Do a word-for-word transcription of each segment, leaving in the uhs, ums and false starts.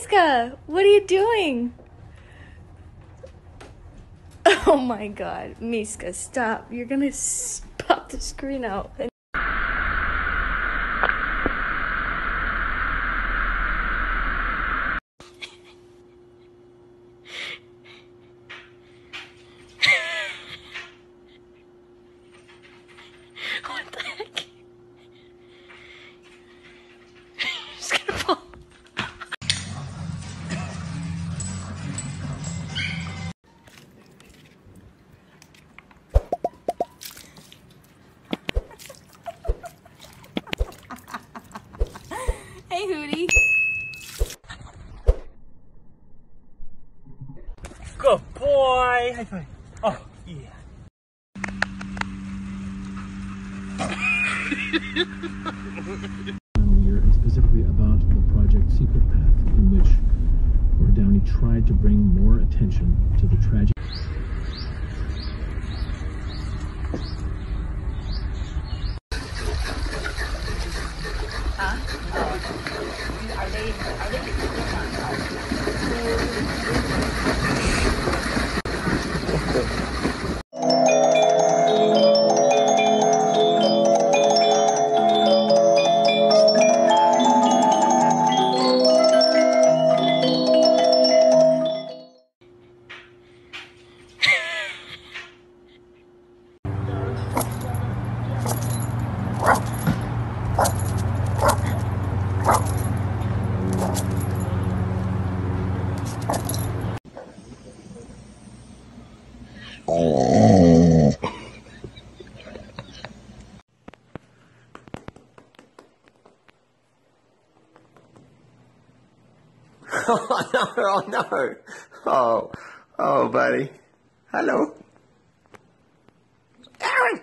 Miska, what are you doing? Oh my god, Miska, stop. You're gonna pop the screen out. What the heck? She's gonna fall. Hey, Hootie. Good boy. High five. Oh, yeah. Year, and specifically about the Project Secret Path, in which Lord Downey tried to bring more attention to the tragic. Huh? Oh. Are they, are Oh no, oh no. Oh, oh buddy. Hello. Aaron!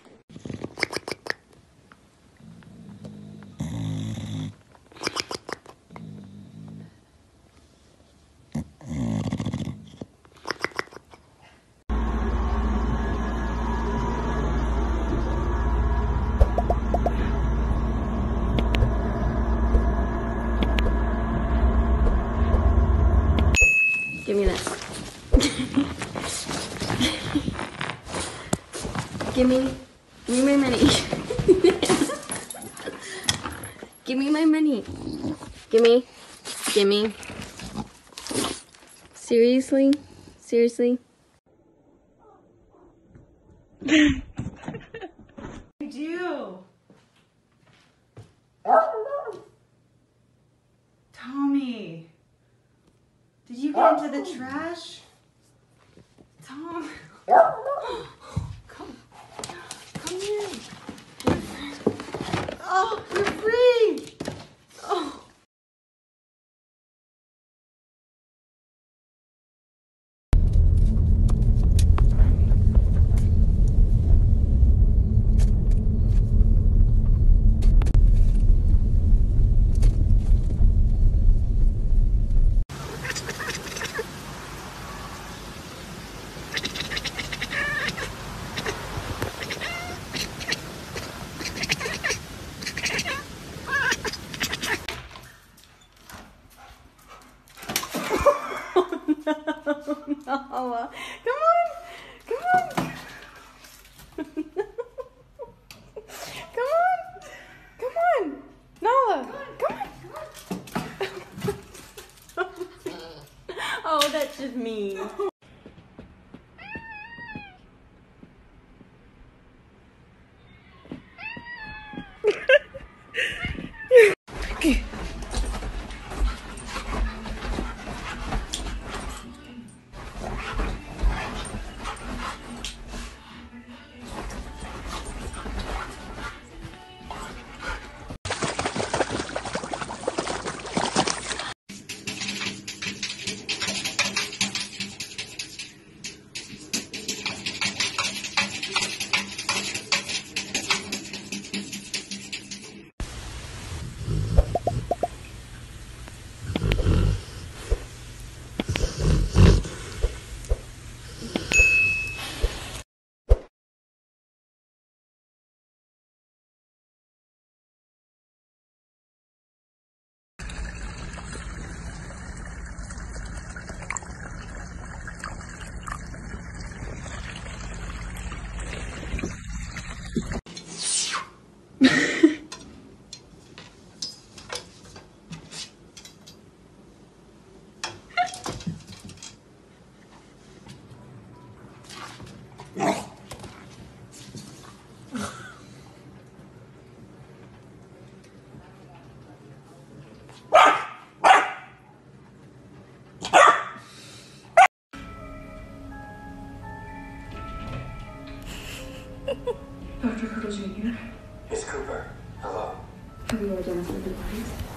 Give me this. Give me, give me my money. Give me my money. Give me, give me. Seriously? Seriously? I do. Tommy. Did you get into the trash? Tom. Come. Come here. Oh, you're free. Oh. Nala, come on, come on, come on, come on, Nala, come on. Oh, that's just mean. Cooper Junior It's Cooper. Hello. Have you identified the bodies?